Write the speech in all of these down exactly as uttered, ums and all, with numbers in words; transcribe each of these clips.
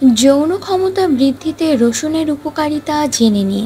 যৌন ক্ষমতা বৃদ্ধিতে রসুনের উপকারিতা জেনে নিন।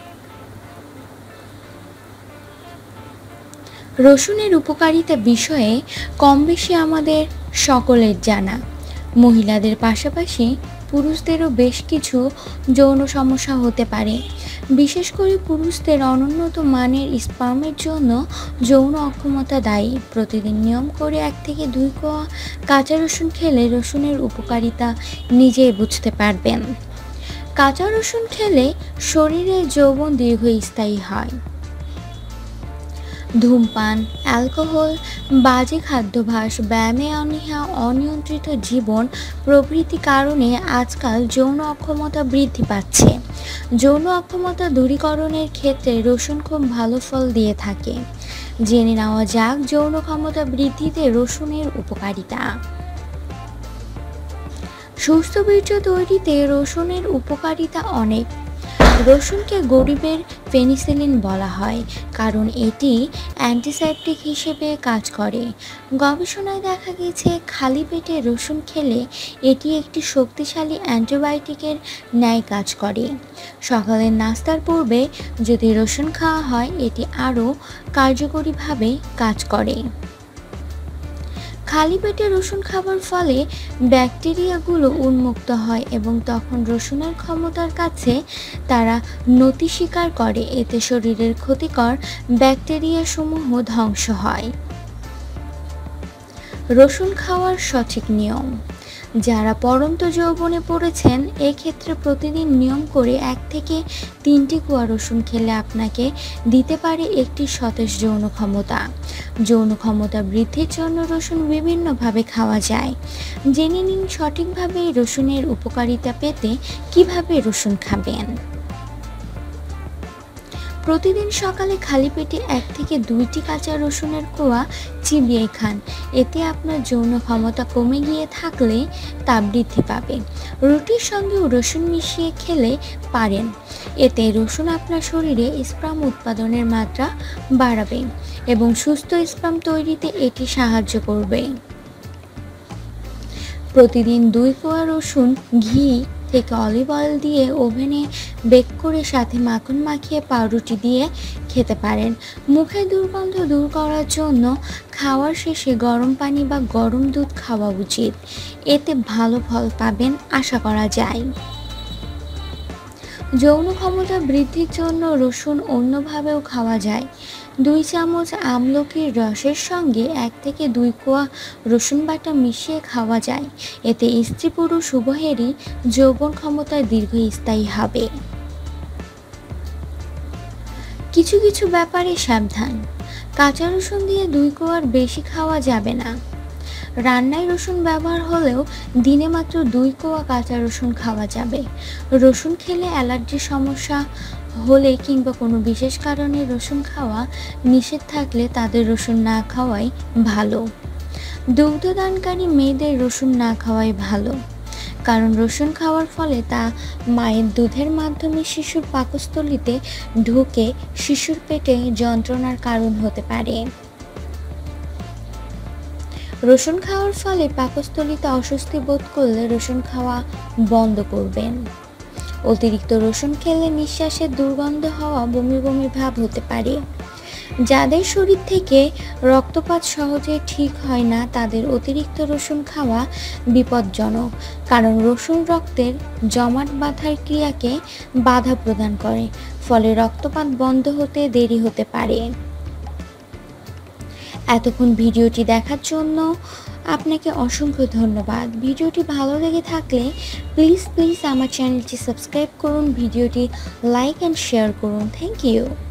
রসুনের উপকারিতা বিষয়ে কমবেশি আমাদের সকলের জানা। মহিলাদের পাশাপাশি পুরুষদেরও বেশ কিছু যৌন সমস্যা হতে পারে। বিশেষ করে পুরুষদের অনুন্নত মানের স্পার্মের জন্য যৌন অক্ষমতা দায়ী। প্রতিদিন নিয়ম করে এক থেকে দুই কোয়া কাঁচা রসুন খেলে রসুনের উপকারিতা নিজেই বুঝতে পারবেন। কাঁচা রসুন খেলে শরীরের যৌবন দীর্ঘস্থায়ী হয়। ধূমপান, অ্যালকোহল, বাজে খাদ্যাভ্যাস, ব্যায়ামে অনীহা, অনিয়ন্ত্রিত জীবন প্রভৃতি কারণে আজকাল যৌন অক্ষমতা বৃদ্ধি পাচ্ছে। যৌন অক্ষমতা দূরীকরণের ক্ষেত্রে রসুন খুব ভালো ফল দিয়ে থাকে। জেনে নেওয়া যাক যৌন ক্ষমতা বৃদ্ধিতে রসুনের উপকারিতা। সুস্থ বীর্য তৈরিতে রসুনের উপকারিতা অনেক। রসুনকে গরিবের পেনিসিলিন বলা হয় কারণ এটি অ্যান্টিসেপটিক হিসেবে কাজ করে। গবেষণায় দেখা গেছে খালি পেটে রসুন খেলে এটি একটি শক্তিশালী অ্যান্টিবায়োটিকের ন্যায় কাজ করে। সকালের নাস্তার পূর্বে যদি রসুন খাওয়া হয় এটি আরও কার্যকরীভাবে কাজ করে। খালি পেটে রসুন খাবার ফলে ব্যাকটেরিয়াগুলো উন্মুক্ত হয় এবং তখন রসুনের ক্ষমতার কাছে তারা নতি স্বীকার করে। এতে শরীরের ক্ষতিকর ব্যাকটেরিয়াসমূহ ধ্বংস হয়। রসুন খাওয়ার সঠিক নিয়ম। যারা পড়ন্ত যৌবনে পড়েছেন এক্ষেত্রে প্রতিদিন নিয়ম করে এক থেকে তিনটি কোয়া রসুন খেলে আপনাকে দিতে পারে একটি সতেজ যৌন ক্ষমতা। যৌন ক্ষমতা বৃদ্ধির জন্য রসুন বিভিন্নভাবে খাওয়া যায়। জেনে নিন সঠিকভাবে রসুনের উপকারিতা পেতে কিভাবে রসুন খাবেন। প্রতিদিন সকালে খালি পেটে এক থেকে দুইটি কাঁচা রসুনের কোয়া চিবিয়ে খান। এতে আপনার যৌন ক্ষমতা কমে গিয়ে থাকলে তা বৃদ্ধি পাবে। রুটির সঙ্গেও রসুন মিশিয়ে খেলে পারেন। এতে রসুন আপনার শরীরে স্পার্ম উৎপাদনের মাত্রা বাড়াবে এবং সুস্থ স্পার্ম তৈরিতে এটি সাহায্য করবে। প্রতিদিন দুই কোয়া রসুন ঘি থেকে অলিভ অয়েল দিয়ে ওভেনে বেক করে সাথে মাখন মাখিয়ে পাউরুটি দিয়ে খেতে পারেন। মুখের দুর্গন্ধ দূর করার জন্য খাওয়ার শেষে গরম পানি বা গরম দুধ খাওয়া উচিত। এতে ভালো ফল পাবেন আশা করা যায়। যৌন ক্ষমতা বৃদ্ধির জন্য রসুন অন্যভাবেও খাওয়া যায়। দুই চামচ আমলকির রসের সঙ্গে এক থেকে দুই কোয়া রসুন বাটা মিশিয়ে খাওয়া যায়। এতে স্ত্রী পুরুষ উভয়েরই যৌবন ক্ষমতা দীর্ঘস্থায়ী হবে। কিছু কিছু ব্যাপারে সাবধান। কাঁচা রসুন দিয়ে দুই কোয়ার বেশি খাওয়া যাবে না। রান্নায় রসুন ব্যবহার হলেও দিনে মাত্র দুই কোয়া কাঁচা রসুন খাওয়া যাবে। রসুন খেলে অ্যালার্জির সমস্যা হলে কিংবা কোনো বিশেষ কারণে রসুন খাওয়া নিষেধ থাকলে তাদের রসুন না খাওয়াই ভালো। দুগ্ধদানকারী মেয়েদের রসুন না খাওয়াই ভালো, কারণ রসুন খাওয়ার ফলে তা মায়ের দুধের মাধ্যমে শিশুর পাকস্থলীতে ঢুকে শিশুর পেটে যন্ত্রণার কারণ হতে পারে। রসুন খাওয়ার ফলে পাকস্থলীতে অস্বস্তি বোধ করলে রসুন খাওয়া বন্ধ করবেন। অতিরিক্ত রসুন খেলে নিঃশ্বাসের দুর্গন্ধ হওয়া, বমি বমি ভাব হতে পারে। যাদের শরীর থেকে রক্তপাত সহজে ঠিক হয় না তাদের অতিরিক্ত রসুন খাওয়া বিপজ্জনক, কারণ রসুন রক্তের জমাট বাঁধার ক্রিয়াকে বাধা প্রদান করে, ফলে রক্তপাত বন্ধ হতে দেরি হতে পারে। এতক্ষণ ভিডিওটি দেখার জন্য আপনাকে অসংখ্য ধন্যবাদ। ভিডিওটি ভালো লেগে থাকলে প্লিজ প্লিজ আমার চ্যানেলটি সাবস্ক্রাইব করুন, ভিডিওটি লাইক অ্যান্ড শেয়ার করুন। Thank you.